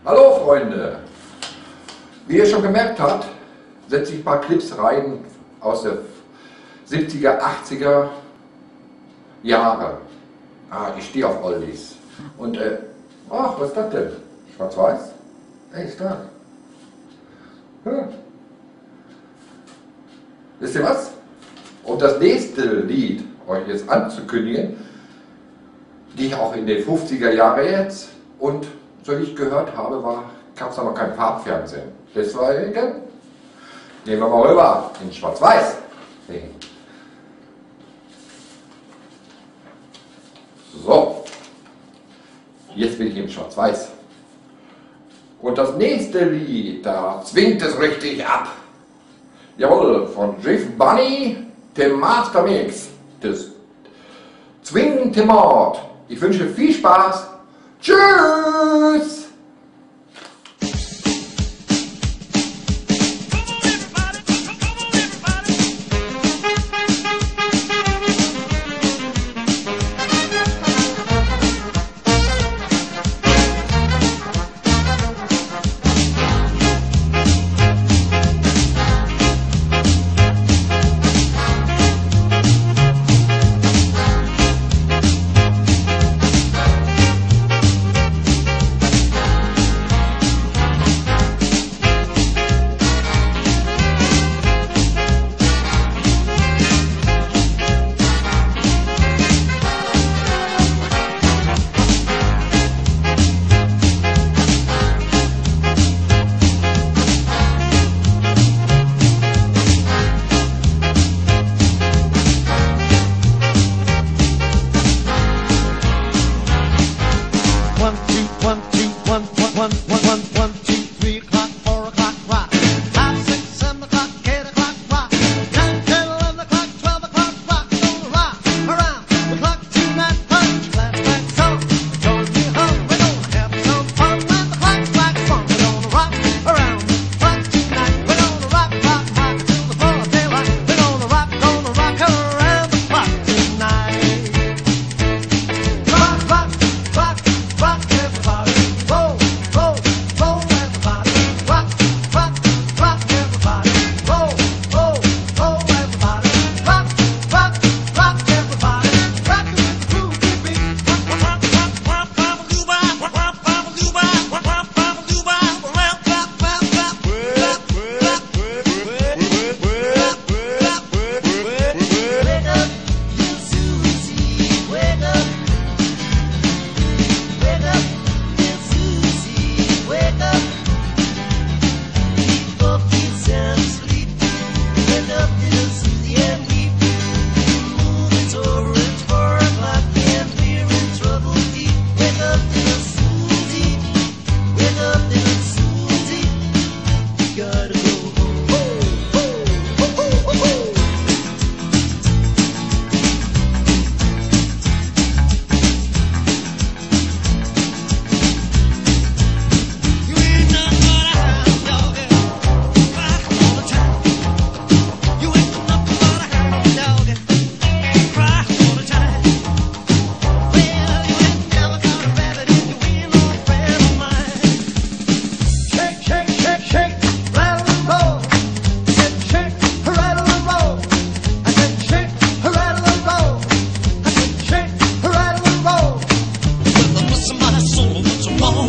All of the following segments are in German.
Hallo Freunde! Wie ihr schon gemerkt habt, setze ich ein paar Clips rein aus der 70er, 80er Jahre. Ich stehe auf Oldies. Und, ach, was ist das denn? Schwarz-Weiß? Ey, stark. Ja. Wisst ihr was? Um das nächste Lied euch jetzt anzukündigen, die ich auch in den 50er Jahren jetzt und so wie ich gehört habe, gab es da noch kein Farbfernsehen. Deswegen gehen wir mal rüber in Schwarz-Weiß. So, jetzt bin ich in Schwarz-Weiß. Und das nächste Lied, da zwingt es richtig ab. Jawohl, von Jeff Bunny, dem Mastermix des zwingende Mord. Ich wünsche viel Spaß. Tschüss!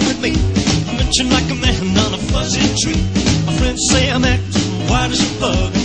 Like a man on a fuzzy tree. My friends say I'm acting white as a bug.